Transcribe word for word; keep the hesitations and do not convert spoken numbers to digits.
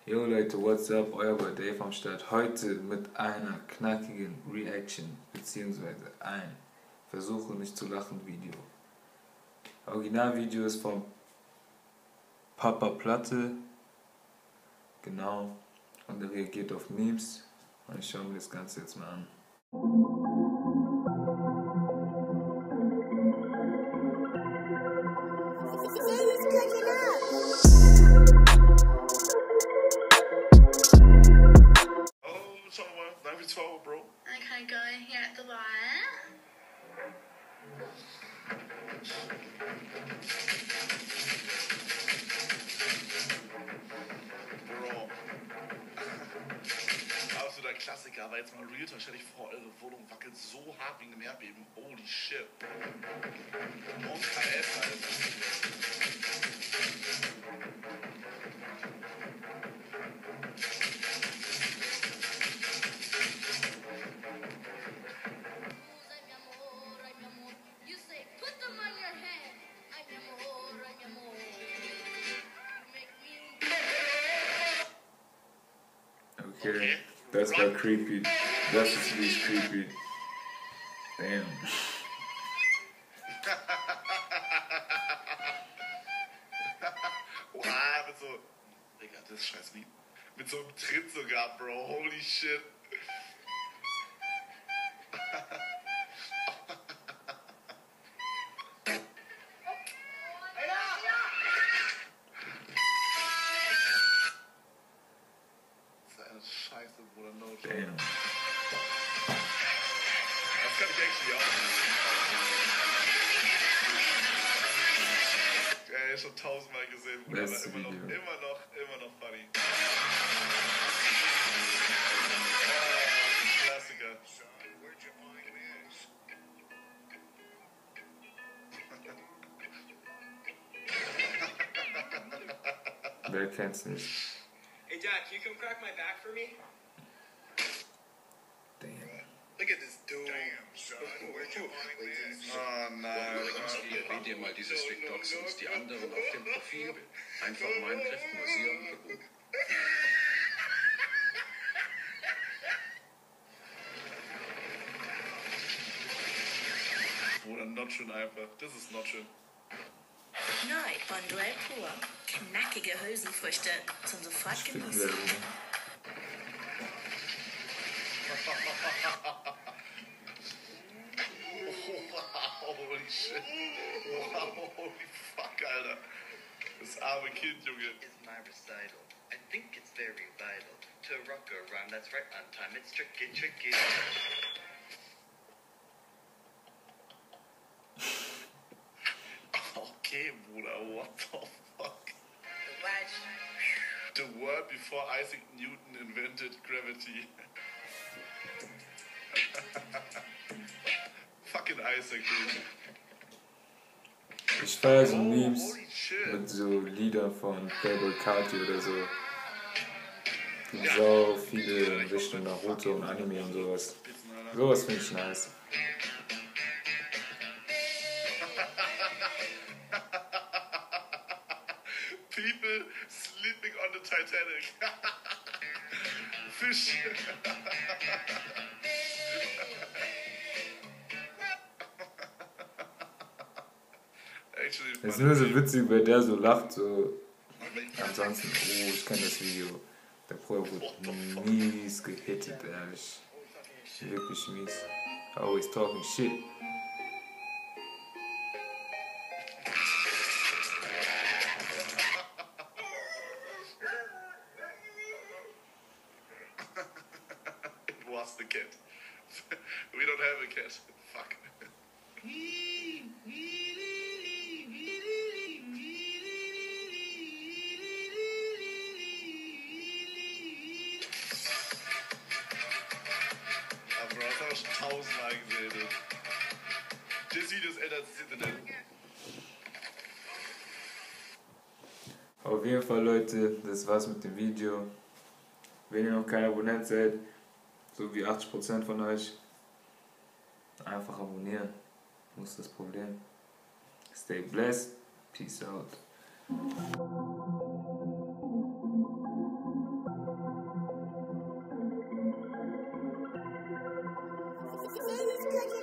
Yo Leute, what's up? Euer Boy Dave am Start. Heute mit einer knackigen Reaction beziehungsweise ein Versuche nicht zu lachen Video. Originalvideo ist von Papa Platte. Genau. Und er reagiert auf Memes. Und ich schaue mir das Ganze jetzt mal an. Bro. Okay, go here at the wire. Bro. Absoluter Klassiker, aber jetzt mal Real Talk, stell dich vor, eure Wohnung wackelt so hart wegen dem Erdbeben. Holy shit. Und K S halt. Okay, okay, das war creepy. Das ist wirklich creepy. Damn. Wow, mit so. Digga, das ist scheiß Lied. Mit so einem Tritt sogar, Bro. Holy shit. Scheiße, Bruder, no joke. Damn. Das kann ich actually auch. Ey, schon tausendmal gesehen, Bruder, aber immer noch, immer noch, immer noch funny. Oh, Klassiker. Wer kennt's nicht? Hey Dad, can you come crack my back for me? Damn. Look at this dude. Damn, son. Where'd you find this? Oh nein. Read dir mal diese Strict Toxins, die anderen auf dem Profil. Einfach Minecraft Museum gebucht. Bruder, not schön einfach. Das ist not schön. Neu von Duell pur. Knackige Hülsenfrüchte zum sofort genießen. Holy shit. Wow, holy fuck, Alter. Das arme Kind, Junge. Is my recital. I think it's very vital to rock a rhyme that's right on time. It's tricky, tricky. Okay, Bruder, what the fuck? The word before Isaac Newton invented gravity. Fucking Isaac, dude. Ich feiere so Memes mit so Liedern von Playboy Carti oder so. Die so viele in Richtung Naruto und Anime und sowas. Sowas finde ich nice. People sleeping on the Titanic. Fish. Es ist nur so witzig, weil der so lacht, so. Ansonsten, oh, ich kenne das Video. Der Bruder wurde mies gehittet, ehrlich. Wirklich mies. Always talking shit. The cat. We don't have a cat. Fuck. Aber das haben wir schon tausendmal gesehen. Das Video ist älter als das Internet. Auf jeden Fall, Leute, das war's mit dem Video. Wenn ihr noch kein Abonnent seid, so wie achtzig Prozent von euch, einfach abonnieren. Wo ist das Problem? Stay blessed. Peace out. Cause I was